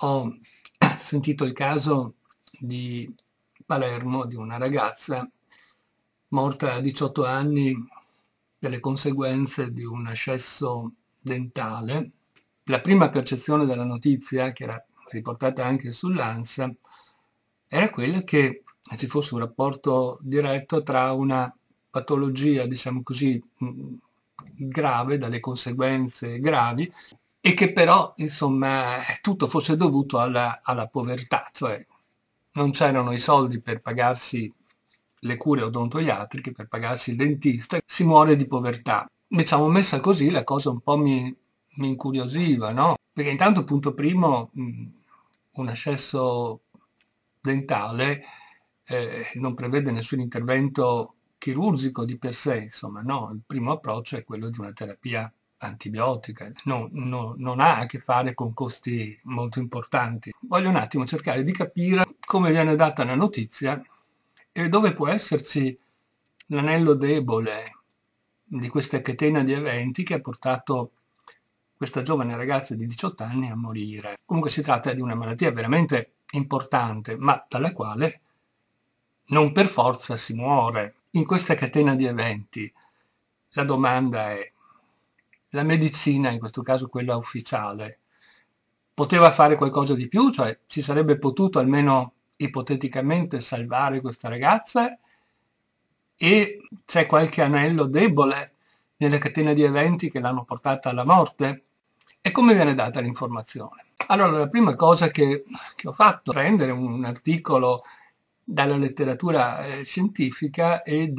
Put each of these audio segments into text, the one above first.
Ho sentito il caso di Palermo, di una ragazza morta a 18 anni delle conseguenze di un ascesso dentale. La prima percezione della notizia, che era riportata anche sull'ANSA, era quella che ci fosse un rapporto diretto tra una patologia, diciamo così, grave, dalle conseguenze gravi, e che però, insomma, tutto fosse dovuto alla povertà, cioè non c'erano i soldi per pagarsi le cure odontoiatriche, per pagarsi il dentista, si muore di povertà. Diciamo, messa così, la cosa un po' mi incuriosiva, no? Perché intanto, punto primo, un ascesso dentale non prevede nessun intervento chirurgico di per sé, insomma, no, il primo approccio è quello di una terapia antibiotica, non ha a che fare con costi molto importanti. Voglio un attimo cercare di capire come viene data la notizia e dove può esserci l'anello debole di questa catena di eventi che ha portato questa giovane ragazza di 18 anni a morire. Comunque si tratta di una malattia veramente importante, ma dalla quale non per forza si muore. In questa catena di eventi la domanda è: la medicina, in questo caso quella ufficiale, poteva fare qualcosa di più? Cioè si sarebbe potuto almeno ipoteticamente salvare questa ragazza? E c'è qualche anello debole nella catena di eventi che l'hanno portata alla morte? E come viene data l'informazione? Allora, la prima cosa che ho fatto è prendere un articolo dalla letteratura scientifica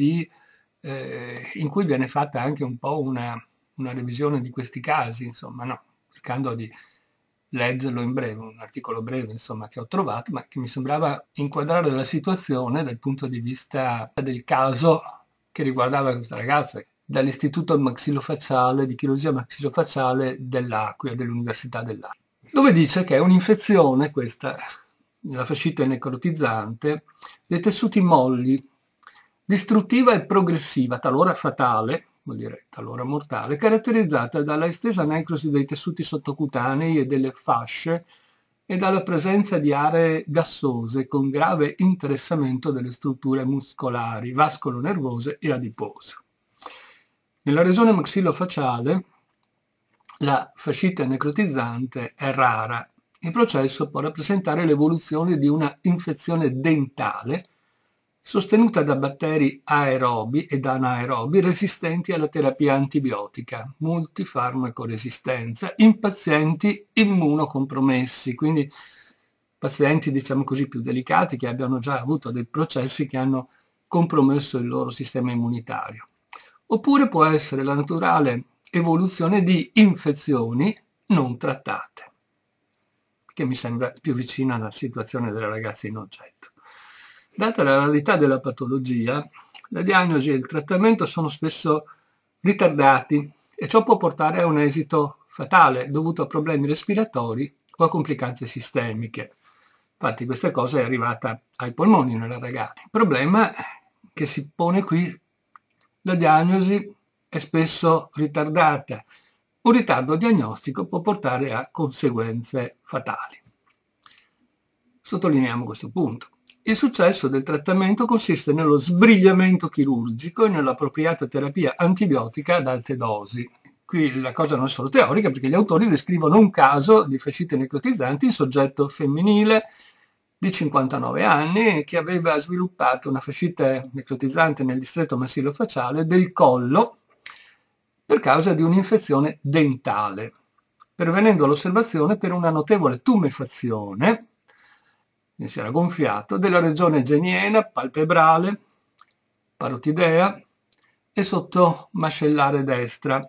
in cui viene fatta anche un po' una revisione di questi casi, insomma, no, cercando di leggerlo in breve, un articolo breve, insomma, che ho trovato, ma che mi sembrava inquadrare la situazione dal punto di vista del caso che riguardava questa ragazza, dall'Istituto Maxillofacciale, di Chirurgia Maxillofacciale dell'Aquila, dell'Università dell'Aquila, dove dice che è un'infezione, questa, la fascite necrotizzante, dei tessuti molli, distruttiva e progressiva, talora fatale, vuol dire talora mortale, caratterizzata dalla estesa necrosi dei tessuti sottocutanei e delle fasce e dalla presenza di aree gassose con grave interessamento delle strutture muscolari, vascolo-nervose e adipose. Nella regione maxillofacciale la fascite necrotizzante è rara. Il processo può rappresentare l'evoluzione di una infezione dentale sostenuta da batteri aerobi ed anaerobi resistenti alla terapia antibiotica, multifarmaco resistenza, in pazienti immunocompromessi, quindi pazienti, diciamo così, più delicati che abbiano già avuto dei processi che hanno compromesso il loro sistema immunitario. Oppure può essere la naturale evoluzione di infezioni non trattate, che mi sembra più vicina alla situazione della ragazza in oggetto. Data la rarità della patologia, la diagnosi e il trattamento sono spesso ritardati e ciò può portare a un esito fatale dovuto a problemi respiratori o a complicanze sistemiche. Infatti questa cosa è arrivata ai polmoni nella ragazza. Il problema che si pone qui, la diagnosi è spesso ritardata. Un ritardo diagnostico può portare a conseguenze fatali. Sottolineiamo questo punto. Il successo del trattamento consiste nello sbrigliamento chirurgico e nell'appropriata terapia antibiotica ad alte dosi. Qui la cosa non è solo teorica, perché gli autori descrivono un caso di fascite necrotizzanti in soggetto femminile di 59 anni che aveva sviluppato una fascite necrotizzante nel distretto massilofacciale del collo per causa di un'infezione dentale, pervenendo all'osservazione per una notevole tumefazione, si era gonfiato, della regione geniena, palpebrale, parotidea e sottomascellare destra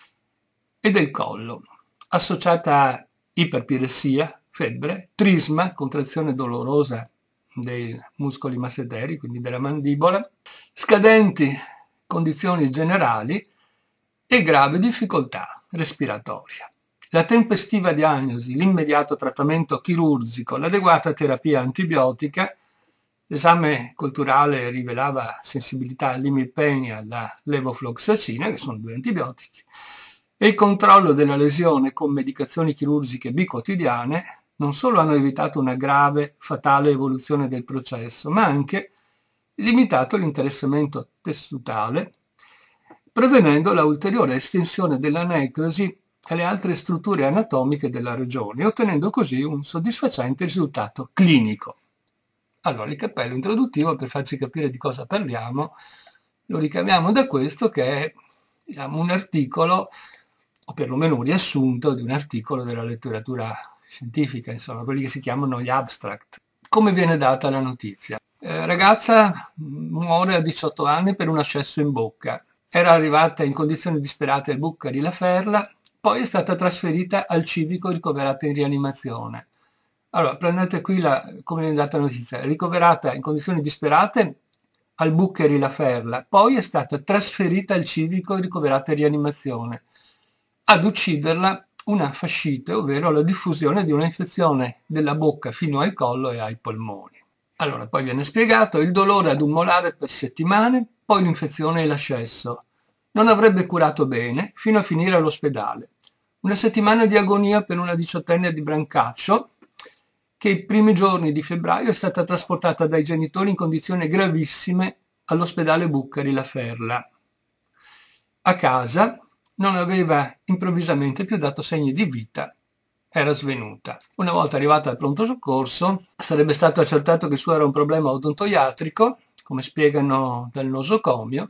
e del collo, associata a iperpiressia, febbre, trisma, contrazione dolorosa dei muscoli masseteri, quindi della mandibola, scadenti condizioni generali e grave difficoltà respiratoria. La tempestiva diagnosi, l'immediato trattamento chirurgico, l'adeguata terapia antibiotica, l'esame culturale rivelava sensibilità all'imipene e alla levofloxacina, che sono due antibiotici, e il controllo della lesione con medicazioni chirurgiche biquotidiane non solo hanno evitato una grave, fatale evoluzione del processo, ma anche limitato l'interessamento tessutale, prevenendo la ulteriore estensione della necrosi alle altre strutture anatomiche della regione, ottenendo così un soddisfacente risultato clinico. Allora, il cappello introduttivo, per farci capire di cosa parliamo, lo ricaviamo da questo che è, diciamo, un articolo, o perlomeno un riassunto di un articolo della letteratura scientifica, insomma, quelli che si chiamano gli abstract. Come viene data la notizia? Ragazza muore a 18 anni per un ascesso in bocca. Era arrivata in condizioni disperate al Bucca La Ferla, poi è stata trasferita al civico ricoverata in rianimazione. Allora, prendete qui come viene data la notizia. Ricoverata in condizioni disperate al Buccheri La Ferla, poi è stata trasferita al civico ricoverata in rianimazione. Ad ucciderla una fascite, ovvero la diffusione di una infezione della bocca fino al collo e ai polmoni. Allora, poi viene spiegato il dolore ad un molare per settimane, poi l'infezione e l'ascesso. Non avrebbe curato bene fino a finire all'ospedale. Una settimana di agonia per una 18enne di Brancaccio, che i primi giorni di febbraio è stata trasportata dai genitori in condizioni gravissime all'ospedale Buccheri La Ferla. A casa non aveva improvvisamente più dato segni di vita, era svenuta. Una volta arrivata al pronto soccorso, sarebbe stato accertato che il suo era un problema odontoiatrico, come spiegano dal nosocomio.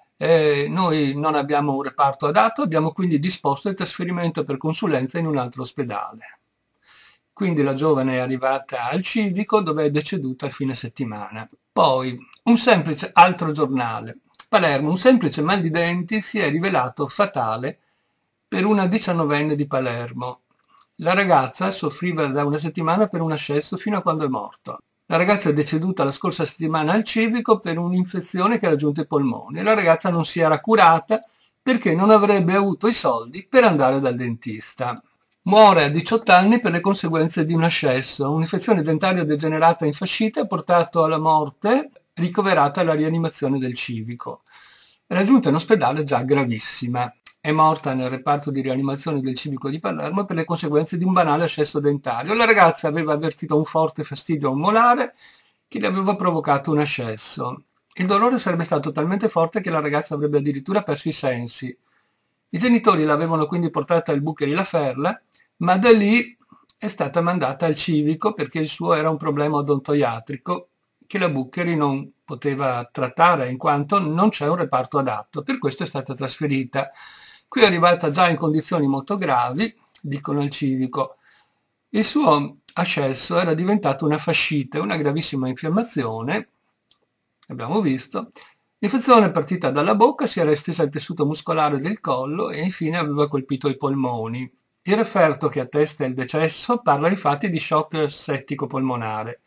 Noi non abbiamo un reparto adatto, abbiamo quindi disposto il trasferimento per consulenza in un altro ospedale. Quindi la giovane è arrivata al civico dove è deceduta a fine settimana. Poi un semplice altro giornale. Palermo, un semplice mal di denti si è rivelato fatale per una 19enne di Palermo. La ragazza soffriva da una settimana per un ascesso fino a quando è morta. La ragazza è deceduta la scorsa settimana al civico per un'infezione che ha raggiunto i polmoni. La ragazza non si era curata perché non avrebbe avuto i soldi per andare dal dentista. Muore a 18 anni per le conseguenze di un ascesso. Un'infezione dentaria degenerata in fascite ha portato alla morte, ricoverata alla rianimazione del civico. È raggiunta in ospedale già gravissima. È morta nel reparto di rianimazione del civico di Palermo per le conseguenze di un banale ascesso dentario. La ragazza aveva avvertito un forte fastidio a un molare che le aveva provocato un ascesso. Il dolore sarebbe stato talmente forte che la ragazza avrebbe addirittura perso i sensi. I genitori l'avevano quindi portata al Buccheri La Ferla, ma da lì è stata mandata al civico perché il suo era un problema odontoiatrico che la Buccheri non poteva trattare in quanto non c'è un reparto adatto. Per questo è stata trasferita. Qui è arrivata già in condizioni molto gravi, dicono al civico. Il suo ascesso era diventato una fascite, una gravissima infiammazione, abbiamo visto. L'infezione è partita dalla bocca, si era estesa al tessuto muscolare del collo e infine aveva colpito i polmoni. Il referto che attesta il decesso parla infatti di shock settico polmonare.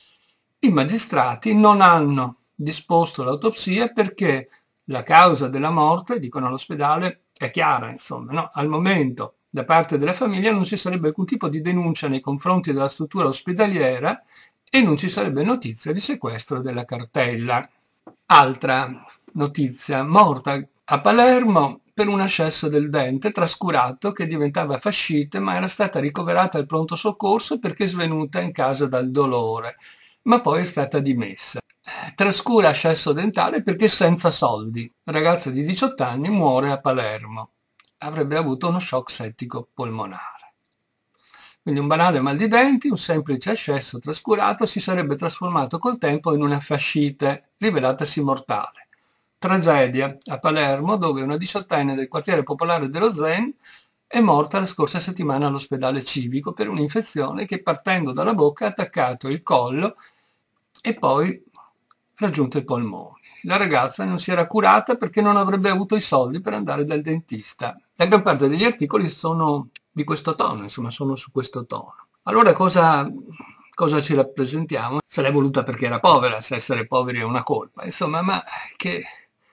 I magistrati non hanno disposto l'autopsia perché la causa della morte, dicono all'ospedale, è chiara, insomma, no? Al momento da parte della famiglia non ci sarebbe alcun tipo di denuncia nei confronti della struttura ospedaliera e non ci sarebbe notizia di sequestro della cartella. Altra notizia, morta a Palermo per un ascesso del dente trascurato che diventava fascite, ma era stata ricoverata al pronto soccorso perché svenuta in casa dal dolore, ma poi è stata dimessa. Trascura ascesso dentale perché senza soldi. Ragazza di 18 anni muore a Palermo. Avrebbe avuto uno shock settico polmonare. Quindi un banale mal di denti, un semplice ascesso trascurato si sarebbe trasformato col tempo in una fascite, rivelatasi mortale. Tragedia a Palermo, dove una 18enne del quartiere popolare dello Zen è morta la scorsa settimana all'ospedale civico per un'infezione che partendo dalla bocca ha attaccato il collo e poi raggiunto i polmoni. La ragazza non si era curata perché non avrebbe avuto i soldi per andare dal dentista. La gran parte degli articoli sono di questo tono, insomma, sono su questo tono. Allora cosa ci rappresentiamo? Se l'è voluta perché era povera, se essere poveri è una colpa, insomma, ma che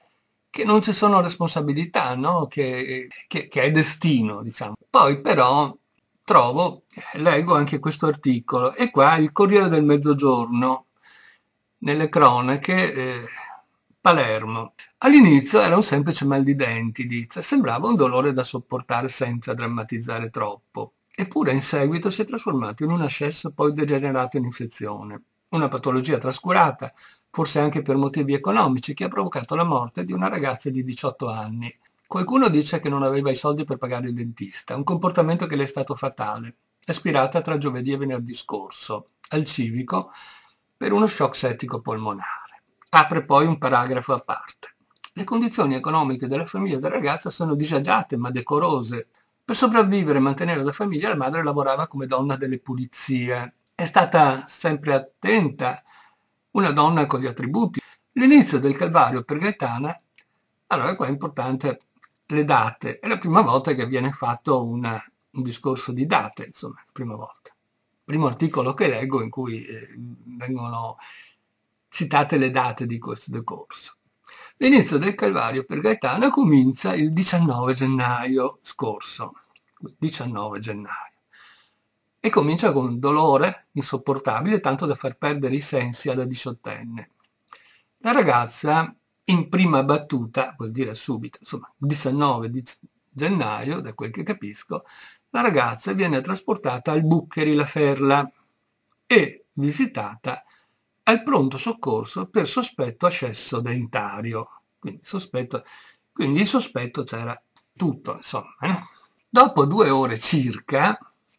non ci sono responsabilità, no? Che è destino, diciamo. Poi però leggo anche questo articolo, e qua il Corriere del Mezzogiorno, nelle cronache, Palermo. All'inizio era un semplice mal di denti, dice, sembrava un dolore da sopportare senza drammatizzare troppo. eppure in seguito si è trasformato in un ascesso poi degenerato in infezione, una patologia trascurata, forse anche per motivi economici, che ha provocato la morte di una ragazza di 18 anni. Qualcuno dice che non aveva i soldi per pagare il dentista, un comportamento che le è stato fatale. È aspirata tra giovedì e venerdì scorso al civico per uno shock settico polmonare. Apre poi un paragrafo a parte. Le condizioni economiche della famiglia della ragazza sono disagiate ma decorose. Per sopravvivere e mantenere la famiglia, la madre lavorava come donna delle pulizie. È stata sempre attenta, una donna con gli attributi. L'inizio del calvario per Gaetana, allora qua è importante le date, è la prima volta che viene fatto un discorso di date, insomma, la prima volta. Primo articolo che leggo in cui vengono citate le date di questo decorso. L'inizio del calvario per Gaetana comincia il 19 gennaio scorso, 19 gennaio, e comincia con un dolore insopportabile, tanto da far perdere i sensi alla diciottenne. La ragazza in prima battuta, vuol dire subito, insomma, 19 gennaio, da quel che capisco, la ragazza viene trasportata al Buccheri La Ferla e visitata al pronto soccorso per sospetto ascesso dentario. Quindi il sospetto c'era tutto, insomma. Dopo 2 ore circa,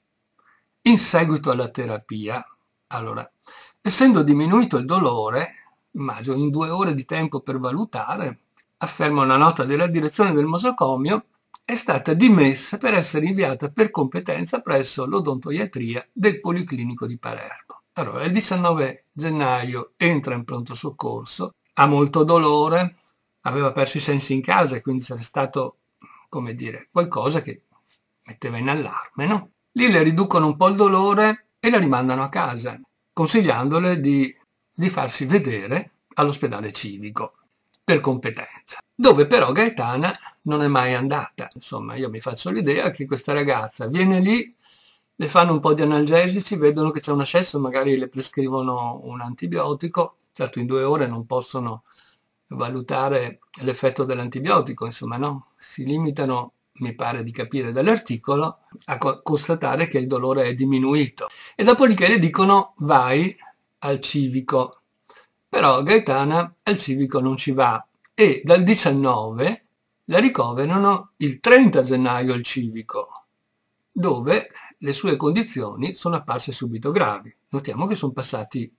in seguito alla terapia, allora, essendo diminuito il dolore, immagino in 2 ore di tempo per valutare, afferma una nota della direzione del nosocomio, è stata dimessa per essere inviata per competenza presso l'odontoiatria del Policlinico di Palermo. Allora, il 19 gennaio entra in pronto soccorso, ha molto dolore, aveva perso i sensi in casa e quindi c'era stato, come dire, qualcosa che metteva in allarme, no? Lì le riducono un po' il dolore e la rimandano a casa, consigliandole di farsi vedere all'ospedale civico per competenza, dove però Gaetana non è mai andata. Insomma, io mi faccio l'idea che questa ragazza viene lì, le fanno un po' di analgesici, vedono che c'è un ascesso, magari le prescrivono un antibiotico, certo in 2 ore non possono valutare l'effetto dell'antibiotico, insomma no, si limitano, mi pare di capire dall'articolo, a constatare che il dolore è diminuito e dopodiché le dicono vai al civico. Però Gaetana al civico non ci va e dal 19 la ricoverano il 30 gennaio al civico, dove le sue condizioni sono apparse subito gravi. Notiamo che sono passati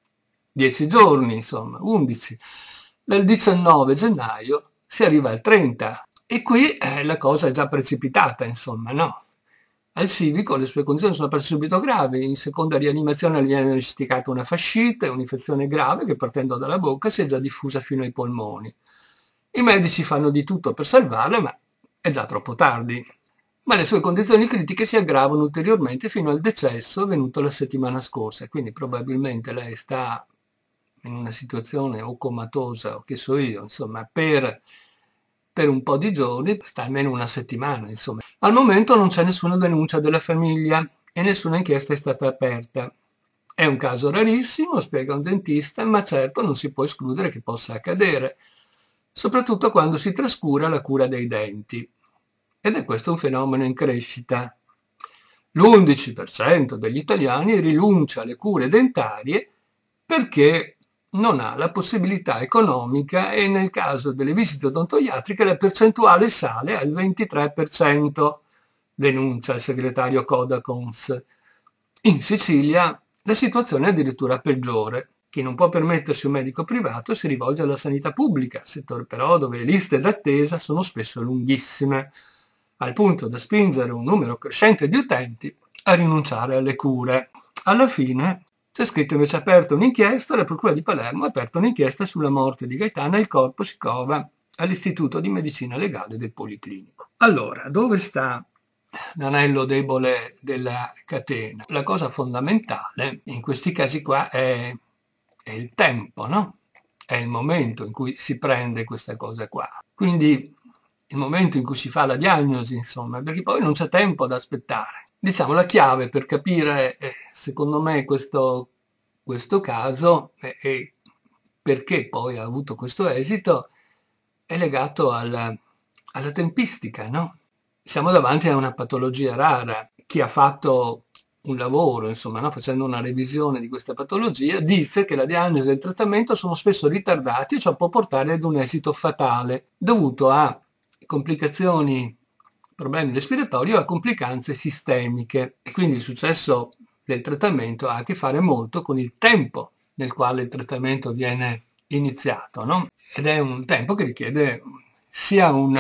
10 giorni, insomma, 11. Dal 19 gennaio si arriva al 30 e qui la cosa è già precipitata, insomma, no? Al civico le sue condizioni sono apparse subito gravi, in seconda rianimazione gli viene diagnosticata una fascite, un'infezione grave che partendo dalla bocca si è già diffusa fino ai polmoni. I medici fanno di tutto per salvarla, ma è già troppo tardi. Ma le sue condizioni critiche si aggravano ulteriormente fino al decesso avvenuto la settimana scorsa, quindi probabilmente lei sta in una situazione o comatosa o che so io, insomma, per un po' di giorni, sta almeno una settimana, insomma. Al momento non c'è nessuna denuncia della famiglia e nessuna inchiesta è stata aperta. È un caso rarissimo, spiega un dentista, ma certo non si può escludere che possa accadere, soprattutto quando si trascura la cura dei denti. Ed è questo un fenomeno in crescita. L'11% degli italiani rinuncia alle cure dentarie perché non ha la possibilità economica e nel caso delle visite odontoiatriche la percentuale sale al 23%, denuncia il segretario Codacons. In Sicilia la situazione è addirittura peggiore. Chi non può permettersi un medico privato si rivolge alla sanità pubblica, settore però dove le liste d'attesa sono spesso lunghissime, al punto da spingere un numero crescente di utenti a rinunciare alle cure. Alla fine c'è scritto invece aperta un'inchiesta, la Procura di Palermo ha aperto un'inchiesta sulla morte di Gaetana e il corpo si cova all'Istituto di Medicina Legale del Policlinico. Allora, dove sta l'anello debole della catena? La cosa fondamentale in questi casi qua è il tempo, no? È il momento in cui si prende questa cosa qua. Quindi il momento in cui si fa la diagnosi, insomma, perché poi non c'è tempo da aspettare. Diciamo, la chiave per capire, secondo me, questo caso e perché poi ha avuto questo esito è legato alla tempistica, no? Siamo davanti a una patologia rara chi ha fatto un lavoro, insomma, no, facendo una revisione di questa patologia, disse che la diagnosi e il trattamento sono spesso ritardati e ciò può portare ad un esito fatale dovuto a complicazioni, problemi respiratori o a complicanze sistemiche. E quindi il successo del trattamento ha a che fare molto con il tempo nel quale il trattamento viene iniziato, no? Ed è un tempo che richiede sia un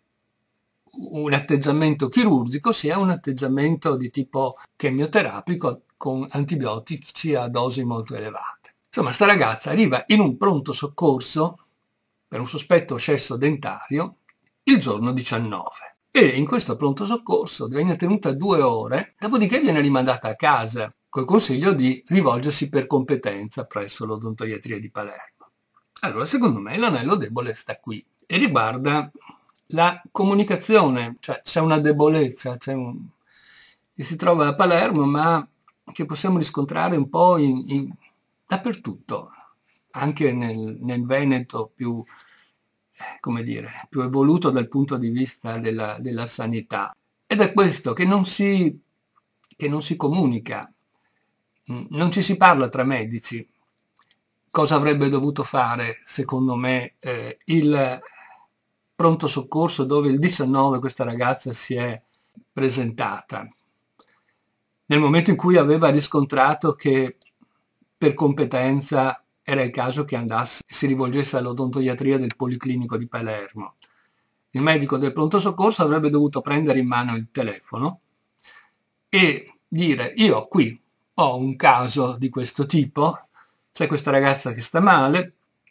atteggiamento chirurgico sia un atteggiamento di tipo chemioterapico con antibiotici a dosi molto elevate. Insomma, sta ragazza arriva in un pronto soccorso per un sospetto scesso dentario il giorno 19 e in questo pronto soccorso viene tenuta 2 ore, dopodiché viene rimandata a casa col consiglio di rivolgersi per competenza presso l'odontoiatria di Palermo. Allora, secondo me l'anello debole sta qui e riguarda la comunicazione, cioè c'è una debolezza che si trova a Palermo, ma che possiamo riscontrare un po' dappertutto, anche nel Veneto più, come dire, più evoluto dal punto di vista della sanità. Ed è questo che non si comunica, non ci si parla tra medici. Cosa avrebbe dovuto fare, secondo me, il pronto soccorso dove il 19 questa ragazza si è presentata? Nel momento in cui aveva riscontrato che per competenza era il caso che andasse e si rivolgesse all'odontoiatria del Policlinico di Palermo. Il medico del pronto soccorso avrebbe dovuto prendere in mano il telefono e dire: io qui ho un caso di questo tipo, c'è questa ragazza che sta male,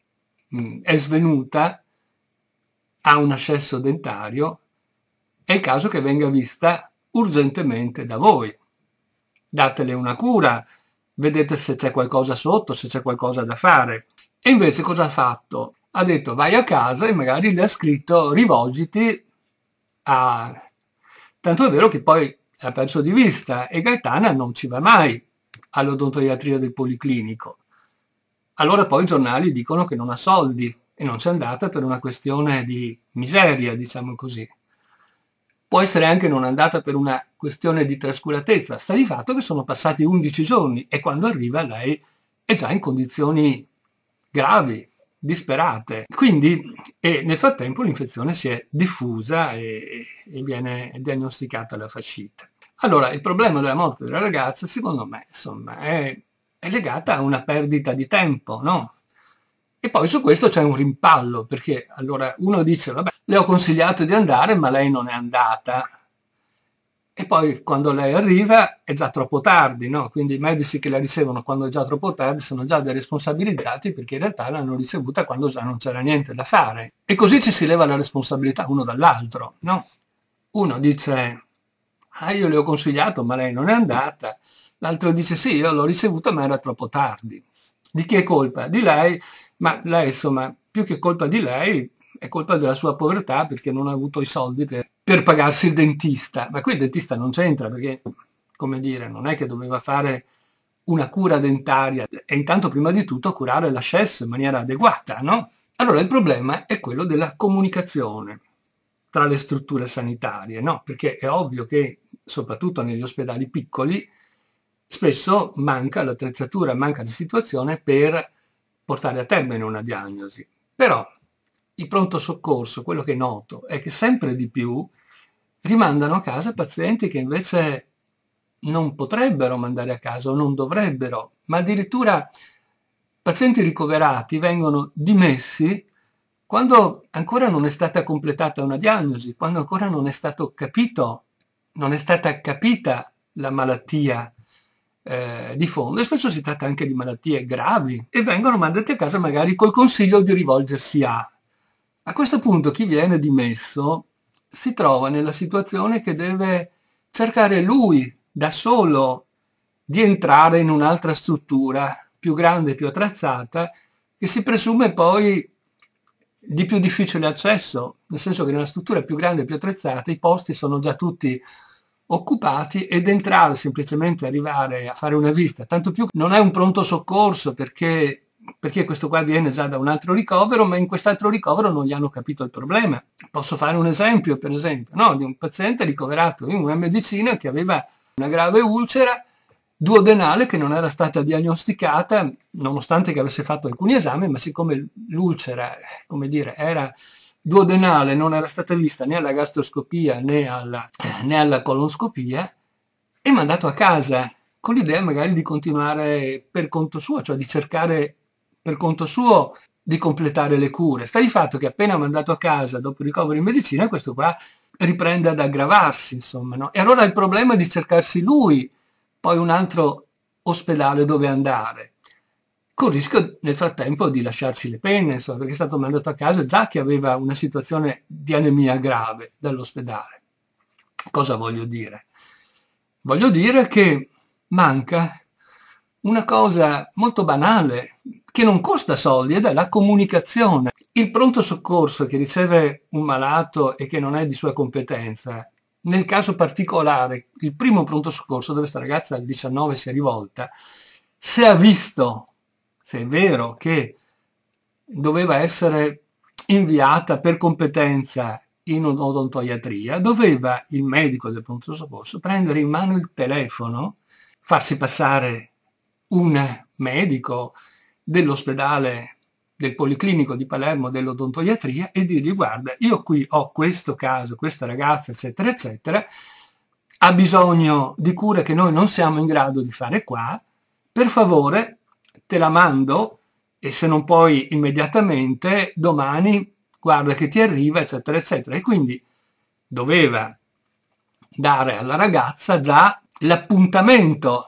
è svenuta, ha un ascesso dentario, è il caso che venga vista urgentemente da voi. Datele una cura, vedete se c'è qualcosa sotto, se c'è qualcosa da fare. E invece cosa ha fatto? Ha detto: vai a casa, e magari le ha scritto: rivolgiti a... Tanto è vero che poi ha perso di vista e Gaetana non ci va mai all'odontoiatria del Policlinico. Allora poi i giornali dicono che non ha soldi e non c'è andata per una questione di miseria, diciamo così. Può essere anche non andata per una questione di trascuratezza. Sta di fatto che sono passati 11 giorni e quando arriva lei è già in condizioni gravi, disperate. Quindi nel frattempo l'infezione si è diffusa e viene diagnosticata la fascite. Allora, il problema della morte della ragazza, secondo me, insomma, è legata a una perdita di tempo, no? E poi su questo c'è un rimpallo, perché allora uno dice: vabbè, le ho consigliato di andare, ma lei non è andata. E poi quando lei arriva è già troppo tardi, no? Quindi i medici che la ricevono quando è già troppo tardi sono già deresponsabilizzati, perché in realtà l'hanno ricevuta quando già non c'era niente da fare. E così ci si leva la responsabilità uno dall'altro, no? Uno dice: ah, io le ho consigliato, ma lei non è andata. L'altro dice: sì, io l'ho ricevuta, ma era troppo tardi. Di chi è colpa? Di lei, ma lei, insomma, più che colpa di lei, è colpa della sua povertà, perché non ha avuto i soldi per pagarsi il dentista. Ma qui il dentista non c'entra, perché, come dire, non è che doveva fare una cura dentaria e intanto prima di tutto curare l'ascesso in maniera adeguata, no? Allora il problema è quello della comunicazione tra le strutture sanitarie, no? Perché è ovvio che, soprattutto negli ospedali piccoli, spesso manca l'attrezzatura, manca la situazione per portare a termine una diagnosi. Però il pronto soccorso, quello che noto, è che sempre di più rimandano a casa pazienti che invece non potrebbero mandare a casa o non dovrebbero, ma addirittura pazienti ricoverati vengono dimessi quando ancora non è stata completata una diagnosi, quando ancora non è stato capito, non è stata capita la malattia di fondo, e spesso si tratta anche di malattie gravi, e vengono mandati a casa magari col consiglio di rivolgersi a. A questo punto chi viene dimesso si trova nella situazione che deve cercare lui da solo di entrare in un'altra struttura più grande, più attrezzata, che si presume poi di più difficile accesso, nel senso che nella struttura più grande e più attrezzata i posti sono già tutti occupati, ed entrare, semplicemente arrivare a fare una visita, tanto più che non è un pronto soccorso, perché questo qua viene già da un altro ricovero, ma in quest'altro ricovero non gli hanno capito il problema. Posso fare un esempio, per esempio, no? Di un paziente ricoverato in una medicina che aveva una grave ulcera duodenale che non era stata diagnosticata, nonostante che avesse fatto alcuni esami, ma siccome l'ulcera, come dire, era duodenale, non era stata vista né alla gastroscopia né alla colonscopia, è mandato a casa con l'idea magari di continuare per conto suo, cioè di cercare per conto suo di completare le cure. Sta di fatto che appena mandato a casa dopo il ricovero in medicina, questo qua riprende ad aggravarsi, insomma, no? E allora il problema è di cercarsi lui poi un altro ospedale dove andare, con il rischio nel frattempo di lasciarsi le penne, insomma, perché è stato mandato a casa già che aveva una situazione di anemia grave dall'ospedale. Cosa voglio dire? Voglio dire che manca una cosa molto banale, che non costa soldi, ed è la comunicazione. Il pronto soccorso che riceve un malato e che non è di sua competenza, nel caso particolare, il primo pronto soccorso dove questa ragazza al 19 si è rivolta, se ha visto, se è vero che doveva essere inviata per competenza in odontoiatria, doveva il medico del pronto soccorso prendere in mano il telefono, farsi passare un medico dell'ospedale del Policlinico di Palermo dell'odontoiatria e dirgli: guarda, io qui ho questo caso, questa ragazza, eccetera, eccetera, ha bisogno di cure che noi non siamo in grado di fare qua, per favore te la mando e se non puoi immediatamente, domani guarda che ti arriva, eccetera, eccetera. E quindi doveva dare alla ragazza già l'appuntamento,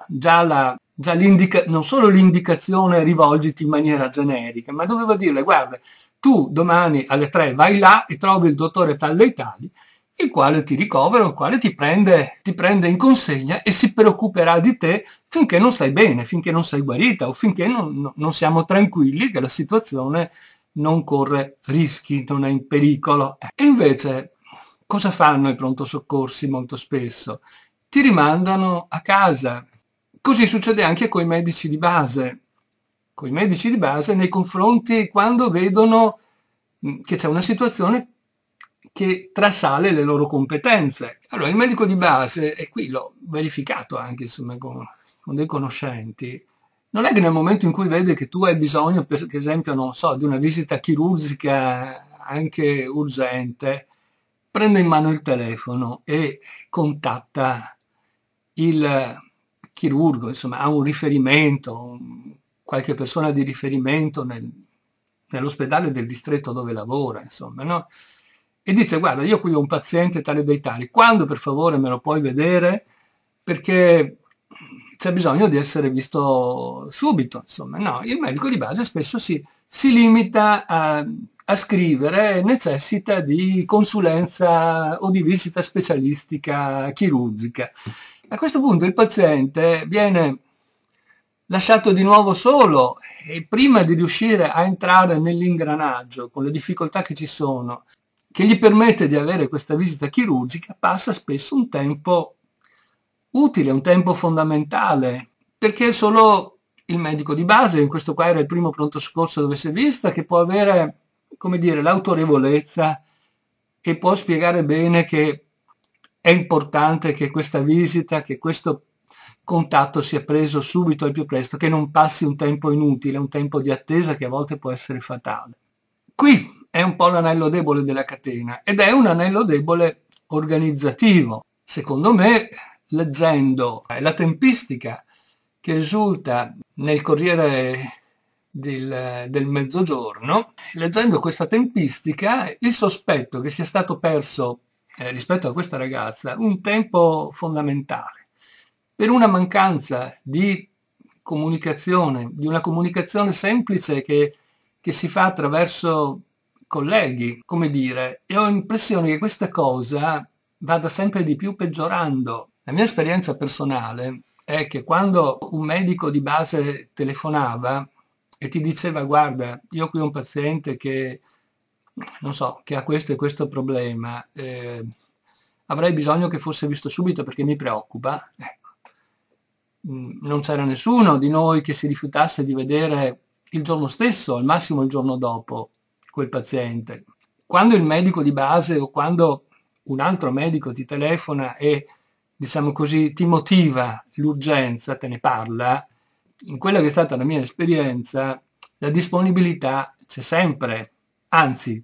non solo l'indicazione rivolgiti in maniera generica, ma doveva dirle: guarda, tu domani alle 3 vai là e trovi il dottore tal dei tali, il quale ti ricovera, il quale ti prende in consegna e si preoccuperà di te finché non stai bene, finché non sei guarita o finché non siamo tranquilli che la situazione non corre rischi, non è in pericolo. E invece cosa fanno i pronto soccorsi molto spesso? Ti rimandano a casa. Così succede anche con i medici di base. Con i medici di base nei confronti quando vedono che c'è una situazione che trasale le loro competenze. Allora il medico di base, e qui l'ho verificato anche insomma con dei conoscenti, non è che nel momento in cui vede che tu hai bisogno, per esempio, non so, di una visita chirurgica anche urgente, prende in mano il telefono e contatta il chirurgo, insomma, ha un riferimento, qualche persona di riferimento nell'ospedale del distretto dove lavora, insomma, no? E dice: guarda, io qui ho un paziente tale dei tali, quando per favore me lo puoi vedere? Perché c'è bisogno di essere visto subito, insomma. No, il medico di base spesso si limita a scrivere, necessita di consulenza o di visita specialistica chirurgica. A questo punto il paziente viene lasciato di nuovo solo e prima di riuscire a entrare nell'ingranaggio con le difficoltà che ci sono, che gli permette di avere questa visita chirurgica, passa spesso un tempo utile, un tempo fondamentale, perché è solo il medico di base, in questo qua era il primo pronto soccorso dove si è vista, che può avere, come dire, l'autorevolezza e può spiegare bene che è importante che questa visita, che questo contatto sia preso subito al più presto, che non passi un tempo inutile, un tempo di attesa che a volte può essere fatale. Qui è un po' l'anello debole della catena ed è un anello debole organizzativo. Secondo me, leggendo la tempistica che risulta nel Corriere del Mezzogiorno, leggendo questa tempistica, il sospetto che sia stato perso rispetto a questa ragazza un tempo fondamentale per una mancanza di comunicazione, di una comunicazione semplice che si fa attraverso colleghi, come dire, e ho l'impressione che questa cosa vada sempre di più peggiorando. La mia esperienza personale è che quando un medico di base telefonava e ti diceva: guarda, io qui ho un paziente che, non so, che ha questo e questo problema, avrei bisogno che fosse visto subito perché mi preoccupa, ecco. Non c'era nessuno di noi che si rifiutasse di vedere il giorno stesso, al massimo il giorno dopo, quel paziente. Quando il medico di base o quando un altro medico ti telefona e diciamo così, ti motiva l'urgenza, te ne parla, in quella che è stata la mia esperienza, la disponibilità c'è sempre, anzi,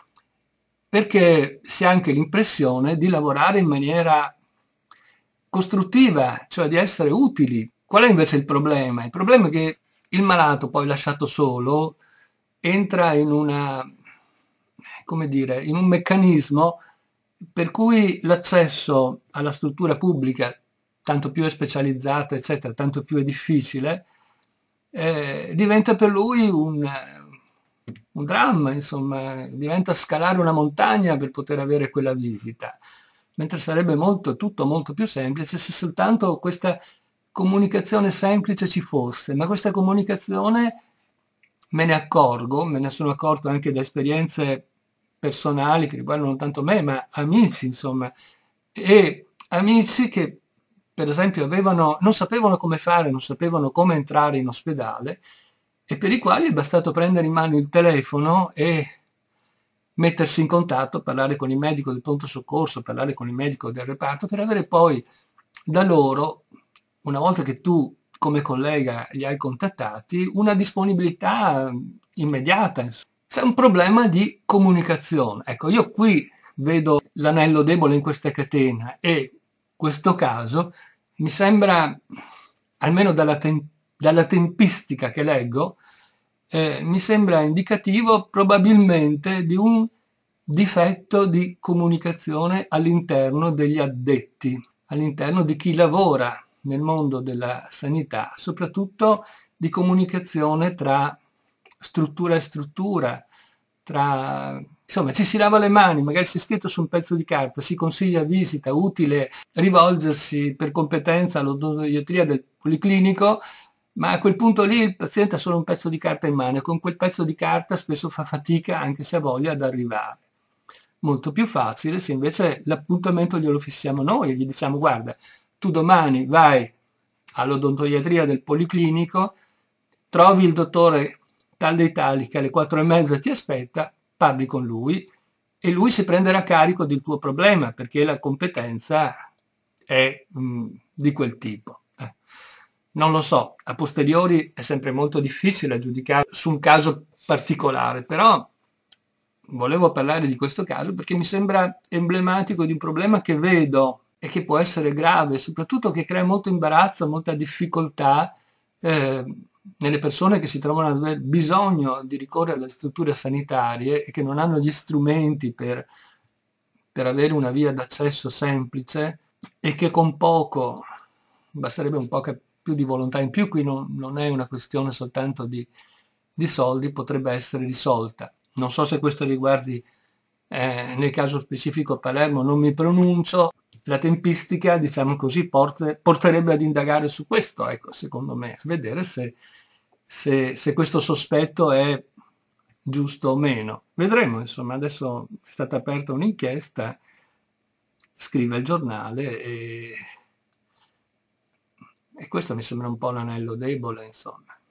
perché si ha anche l'impressione di lavorare in maniera costruttiva, cioè di essere utili. Qual è invece il problema? Il problema è che il malato, poi lasciato solo, entra in una, come dire, in un meccanismo per cui l'accesso alla struttura pubblica, tanto più è specializzata, eccetera, tanto più è difficile, diventa per lui un dramma, insomma, diventa scalare una montagna per poter avere quella visita, mentre sarebbe tutto molto più semplice se soltanto questa comunicazione semplice ci fosse, ma questa comunicazione me ne accorgo, me ne sono accorto anche da esperienze personali che riguardano non tanto me, ma amici, insomma, e amici che per esempio non sapevano come fare, non sapevano come entrare in ospedale e per i quali è bastato prendere in mano il telefono e mettersi in contatto, parlare con il medico del pronto soccorso, parlare con il medico del reparto per avere poi da loro, una volta che tu come collega li hai contattati, una disponibilità immediata. C'è un problema di comunicazione. Ecco, io qui vedo l'anello debole in questa catena e questo caso mi sembra, almeno dalla tempistica che leggo, mi sembra indicativo probabilmente di un difetto di comunicazione all'interno degli addetti, all'interno di chi lavora nel mondo della sanità, soprattutto di comunicazione tra struttura e struttura, insomma, ci si lava le mani, magari si è scritto su un pezzo di carta, si consiglia visita, utile rivolgersi per competenza all'odontoiatria del policlinico, ma a quel punto lì il paziente ha solo un pezzo di carta in mano e con quel pezzo di carta spesso fa fatica, anche se ha voglia, ad arrivare. Molto più facile se invece l'appuntamento glielo fissiamo noi e gli diciamo guarda, tu domani vai all'odontoiatria del policlinico, trovi il dottore tal dei tali che alle 4:30 ti aspetta, parli con lui e lui si prenderà carico del tuo problema perché la competenza è di quel tipo. Non lo so, a posteriori è sempre molto difficile giudicare su un caso particolare, però volevo parlare di questo caso perché mi sembra emblematico di un problema che vedo e che può essere grave, soprattutto che crea molto imbarazzo, molta difficoltà nelle persone che si trovano ad aver bisogno di ricorrere alle strutture sanitarie e che non hanno gli strumenti per avere una via d'accesso semplice e che con poco, basterebbe un po' più di volontà in più, qui non è una questione soltanto di soldi, potrebbe essere risolta. Non so se questo riguardi nel caso specifico Palermo, non mi pronuncio, la tempistica, diciamo così, porterebbe ad indagare su questo, ecco, secondo me, a vedere se questo sospetto è giusto o meno. Vedremo, insomma, adesso è stata aperta un'inchiesta, scrive il giornale e questo mi sembra un po' l'anello debole, insomma.